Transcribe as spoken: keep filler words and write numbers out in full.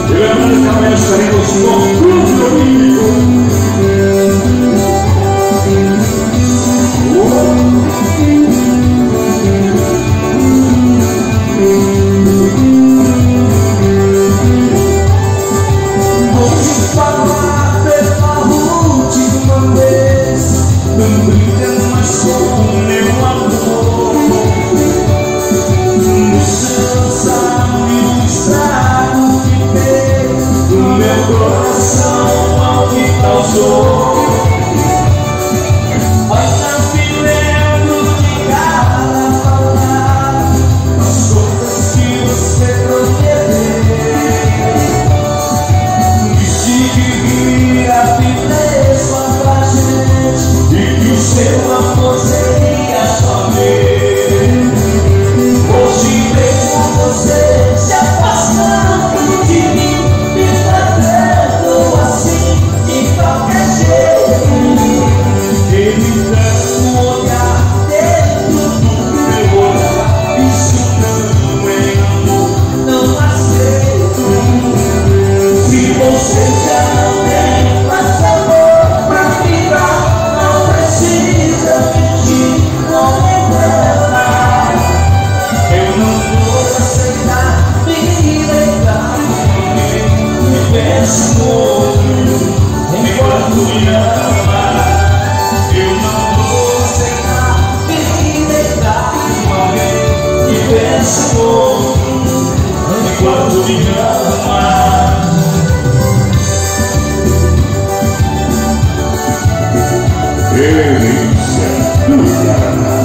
levanta a cabeça e nos cruz do amigo. Vou te falar pela última vez, não brinca mais com meu amor. Você sabe o estrago que fez no meu coração, ao que causou. Ainda me lembro de cada palavra, as coisas que você prometeu. Disse que iria viver só pra gente e que o seu amor seria só meu. Hoje vejo você se afastando de mim, me tratando assim, de qualquer jeito, evitando o olhar dentro do meu olhar. Isso não é amor, não aceito. Se você já não tem mais amor pra ficar, não precisa mentir, não me engana. Eu não vou aceitar me lembrar de me penso no outro enquanto me ama. Eu não vou aceitar me lembrar de alguém que pensa no outro enquanto me ama. Delícia do Paraná.